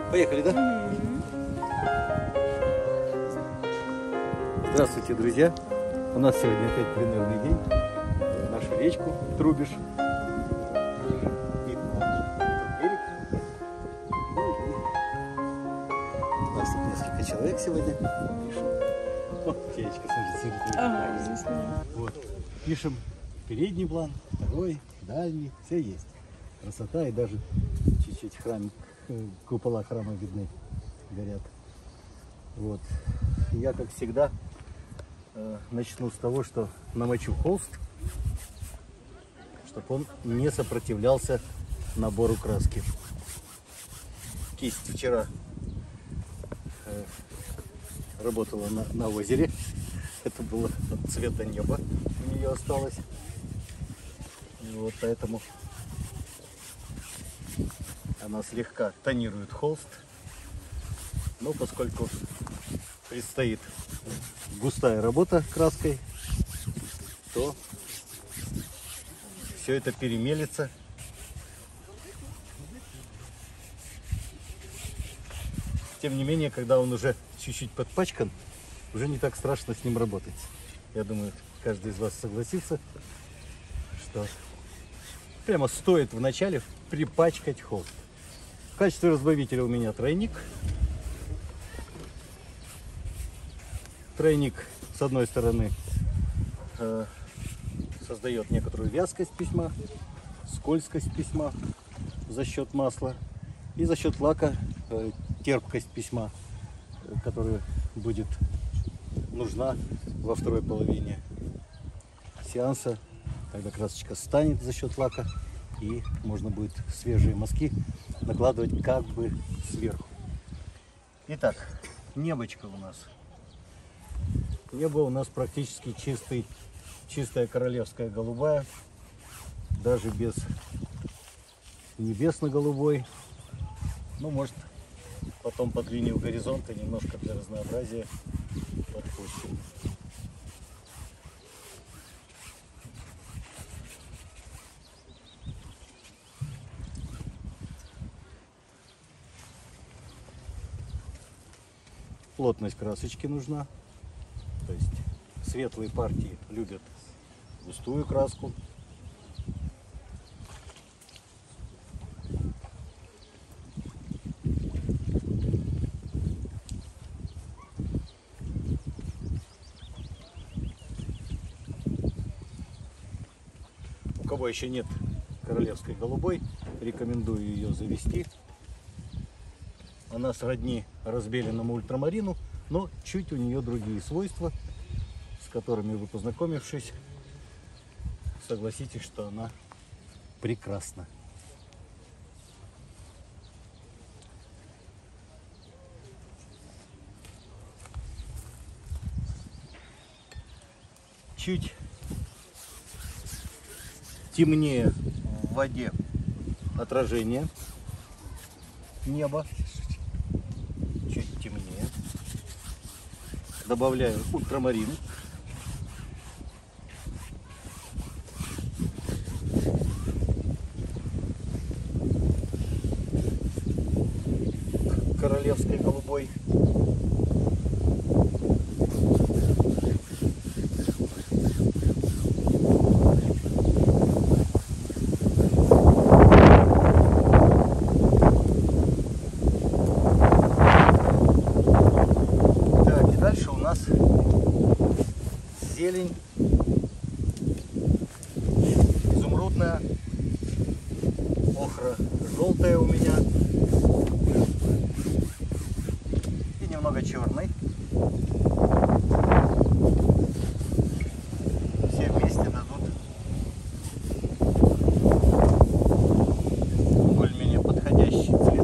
Поехали, да? Здравствуйте, друзья! У нас сегодня опять пленерный день. Нашу речку Трубеж. Вид на берег. У нас тут несколько человек сегодня. Пишем. О, Феечка, смотрите. Ага, здесь вот. Пишем передний план, второй, дальний. Все есть. Красота, и даже чуть-чуть купола храма видны, горят. Вот. Я, как всегда, начну с того, что намочу холст, чтобы он не сопротивлялся набору краски. Кисть вчера работала на озере. Это было цвета неба, у нее осталось. И вот поэтому она слегка тонирует холст. Но поскольку предстоит густая работа краской, то все это перемелится. Тем не менее, когда он уже чуть-чуть подпачкан, уже не так страшно с ним работать. Я думаю, каждый из вас согласится, что прямо стоит вначале припачкать холст. В качестве разбавителя у меня тройник. Тройник, с одной стороны, создает некоторую вязкость письма, скользкость письма за счет масла, и за счет лака терпкость письма, которая будет нужна во второй половине сеанса, когда красочка станет за счет лака, и можно будет свежие мазки накладывать как бы сверху. Итак, небочко у нас. Небо у нас практически чистая королевская голубая, даже без небесно-голубой. Ну, может, потом под линию горизонта немножко для разнообразия подпустим. Плотность красочки нужна. То есть светлые партии любят густую краску. У кого еще нет королевской голубой, рекомендую ее завести. Она сродни разбеленному ультрамарину, но чуть у нее другие свойства, с которыми вы, познакомившись, согласитесь, что она прекрасна. Чуть темнее в воде отражение неба. Чуть темнее. Добавляю ультрамарин. Королевской голубой. Так, и дальше у нас зелень изумрудная, охра желтая у меня и немного черной. Все вместе дадут более-менее подходящий цвет.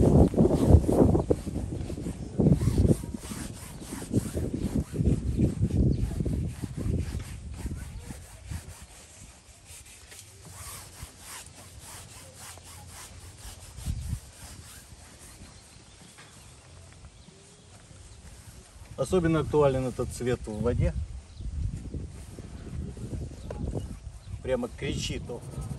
Особенно актуален этот цвет в воде. Прямо кричит он.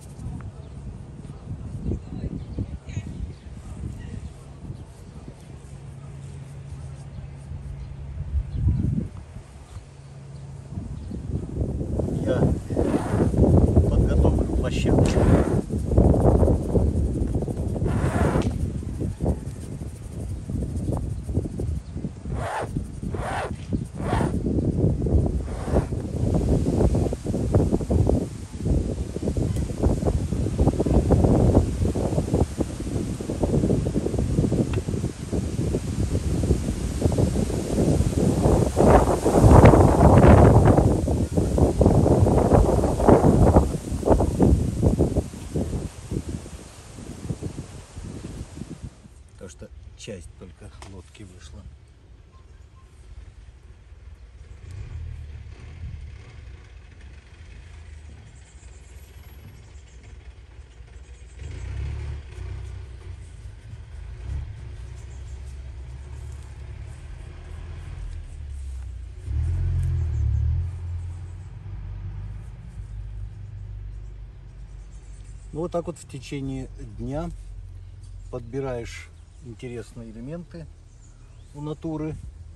часть только лодки вышла. Ну, вот так вот в течение дня подбираешь интересные элементы у натуры.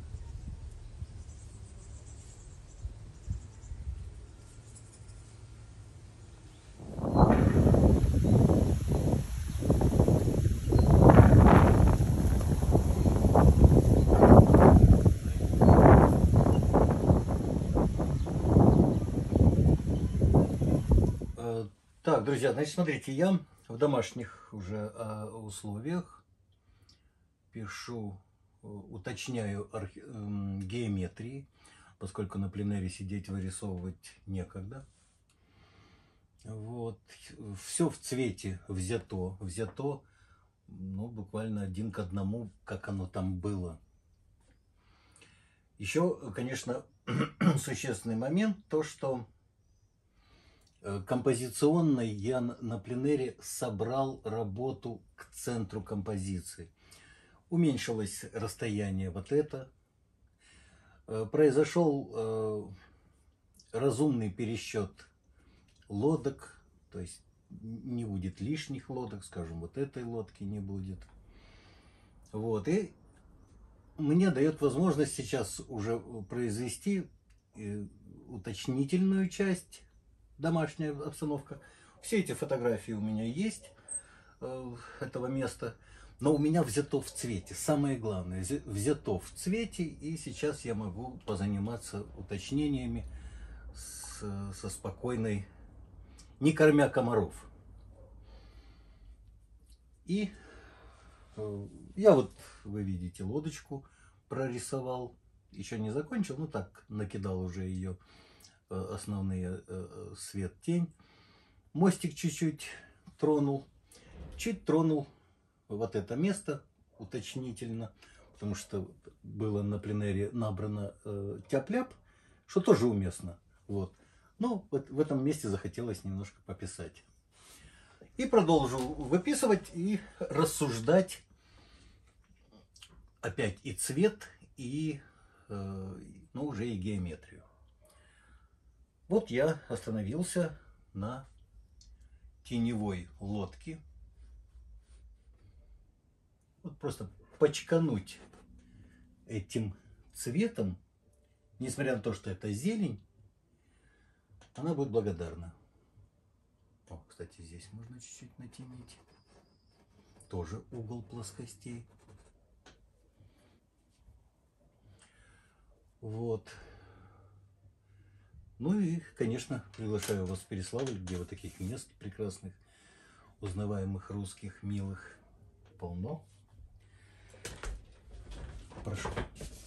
Так, друзья, значит, смотрите, я в домашних уже условиях пишу, уточняю геометрии, поскольку на пленэре сидеть вырисовывать некогда. Вот. Все в цвете взято, ну, буквально 1 к 1, как оно там было. Еще, конечно, существенный момент, то, что композиционно я на пленэре собрал работу к центру композиции. Уменьшилось расстояние вот это. Произошел разумный пересчет лодок, то есть не будет лишних лодок, скажем, вот этой лодки не будет. Вот, и мне дает возможность сейчас уже произвести уточнительную часть, домашняя обстановка. Все эти фотографии у меня есть этого места, но у меня взято в цвете. Самое главное, взято в цвете, и сейчас я могу позаниматься уточнениями со спокойной, не кормя комаров. И я вот, вы видите, лодочку прорисовал, еще не закончил, ну так, накидал уже ее основные свет, тень. Мостик чуть-чуть тронул, чуть тронул вот это место уточнительно, потому что было на пленэре набрано тяп-ляп, что тоже уместно. Вот. Но вот в этом месте захотелось немножко пописать. И продолжу выписывать и рассуждать опять и цвет, и ну, уже и геометрию. Вот я остановился на теневой лодке. Вот просто почкануть этим цветом, несмотря на то, что это зелень, она будет благодарна. О, кстати, здесь можно чуть-чуть натенить. Тоже угол плоскостей. Вот. Ну и, конечно, приглашаю вас в Переславль, где вот таких мест прекрасных, узнаваемых, русских, милых полно. Прошу.